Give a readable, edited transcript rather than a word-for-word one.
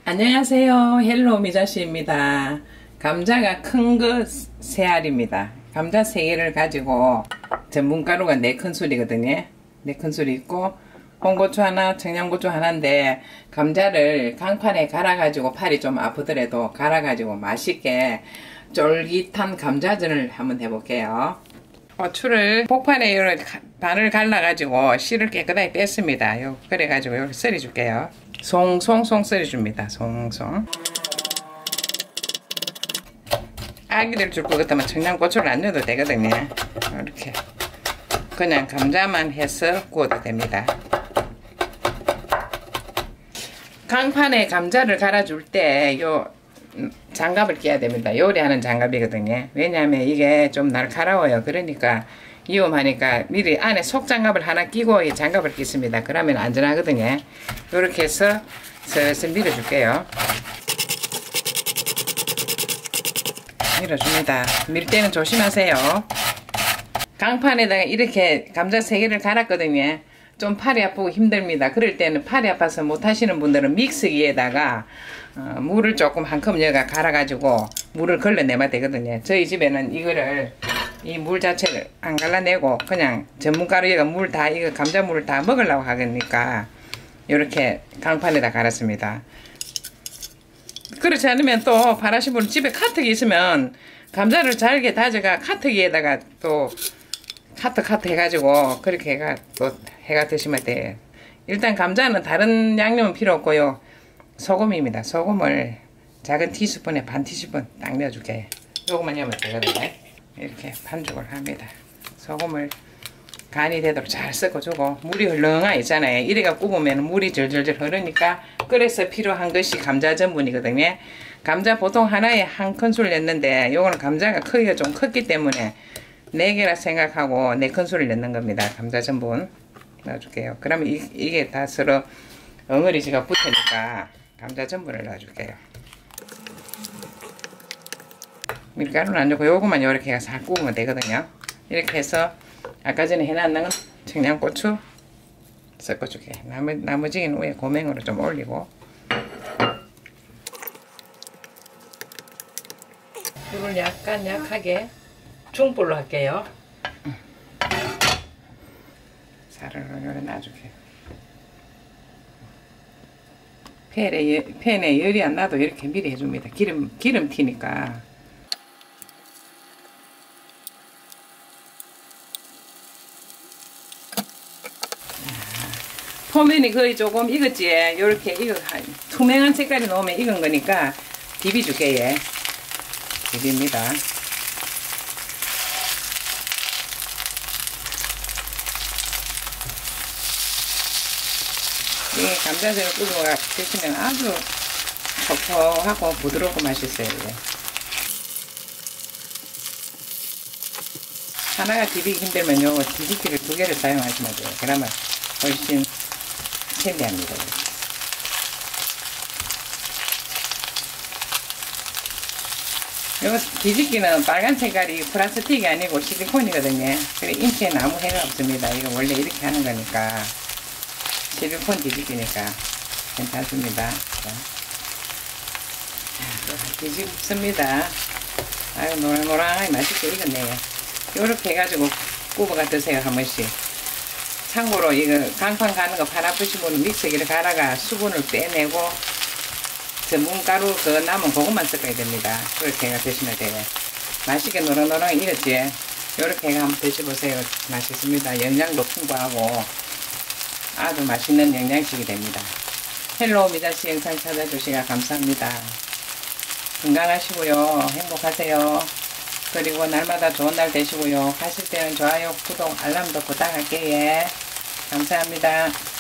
안녕하세요. 헬로 미자씨입니다. 감자가 큰 거 3알입니다. 감자 3개를 가지고 전분가루가 4큰술이거든요. 4큰술이 있고 홍고추 하나, 청양고추 하나인데 감자를 강판에 갈아가지고 팔이 좀 아프더라도 갈아가지고 맛있게 쫄깃한 감자전을 한번 해볼게요. 고추를 폭판에 이렇게 반을 갈라가지고 씨를 깨끗하게 뺐습니다. 그래가지고 이렇게 썰어줄게요. 송송송 썰어줍니다. 송송. 아기들 줄 것 같으면 청양고추를 안 넣어도 되거든요. 이렇게 그냥 감자만 해서 구워도 됩니다. 강판에 감자를 갈아줄 때 요 장갑을 끼워야 됩니다. 요리하는 장갑이거든요. 왜냐하면 이게 좀 날카로워요. 그러니까 위험하니까 미리 안에 속장갑을 하나 끼고 이 장갑을 끼습니다. 그러면 안전하거든요. 이렇게 해서 슬슬 밀어줄게요. 밀어줍니다. 밀 때는 조심하세요. 강판에다가 이렇게 감자 3개를 갈았거든요. 좀 팔이 아프고 힘듭니다. 그럴 때는 팔이 아파서 못하시는 분들은 믹서기에다가 물을 조금 한 컵 여가 갈아가지고 물을 걸러내면 되거든요. 저희 집에는 이거를 이 물 자체를 안 갈라내고 그냥 전분가루에가 물 다 이거 감자물을 다 먹으려고 하니까 이렇게 강판에다 갈았습니다. 그렇지 않으면 또 바라신 분은 집에 카트기 있으면 감자를 잘게 다져가 카트기에다가 또 카트 해가지고 그렇게 해가 또 해가 드시면 돼요. 일단 감자는 다른 양념은 필요 없고요. 소금입니다. 소금을 작은 티스푼에 반 티스푼 딱 넣어줄게요. 요것만 넣으면 되거든요. 이렇게 반죽을 합니다. 소금을 간이 되도록 잘 섞어주고 물이 흘렁하 있잖아요. 이래가 굽으면 물이 절절절 흐르니까 끓여서 필요한 것이 감자 전분이거든요. 감자 보통 하나에 1큰술 넣는데 요거는 감자가 크기가 좀 컸기 때문에 4개라 생각하고 4큰술을 넣는 겁니다. 감자 전분 넣어줄게요. 그러면 이게 다 서로 엉어리지가 붙으니까 감자 전분을 넣어줄게요. 밀가루는 안 넣고 요것만 이렇게 살 구우면 되거든요. 이렇게 해서 아까 전에 해놨는 청양고추 섞어줄게요. 나머지는 위에 고명으로 좀 올리고 불을 약간 약하게 중불로 할게요. 살을 요래 놔줄게요. 팬에 열이 안 나도 이렇게 미리 해줍니다. 기름 튀니까. 표면이 거의 조금 익었지. 이렇게 투명한 색깔이 나오면 익은 거니까 비비줄게요. 비빕니다. 이 감자전을 끓고 드시면 아주 촉촉하고 부드럽고 맛있어요. 이게. 하나가 비비기 힘들면 요거 뒤집기를 2개를 사용하시면 돼요. 그러면 훨씬 편리합니다. 요거 뒤집기는 빨간 색깔이 플라스틱이 아니고 실리콘이거든요. 그래 인체에는 아무 해가 없습니다. 이거 원래 이렇게 하는 거니까. 실리콘 뒤집기니까 괜찮습니다. 자, 뒤집습니다. 아유 노랑노랑하게 맛있게 익었네요. 요렇게 해가지고 구워가 드세요. 한 번씩. 참고로 이거 강판 가는 거 팔 아프신 분은 믹서기를 갈아가 수분을 빼내고 전분가루 그 남은 그것만 섞어야 됩니다. 그렇게 해가 드시면 돼요. 맛있게 노랑노랑 익었지. 요렇게 해가 한번 드셔보세요. 맛있습니다. 영양도 풍부하고 아주 맛있는 영양식이 됩니다. 헬로 미자씨 영상 찾아주시가 감사합니다. 건강하시고요. 행복하세요. 그리고 날마다 좋은 날 되시고요. 가실 때는 좋아요, 구독, 알람도 부탁할게요. 감사합니다.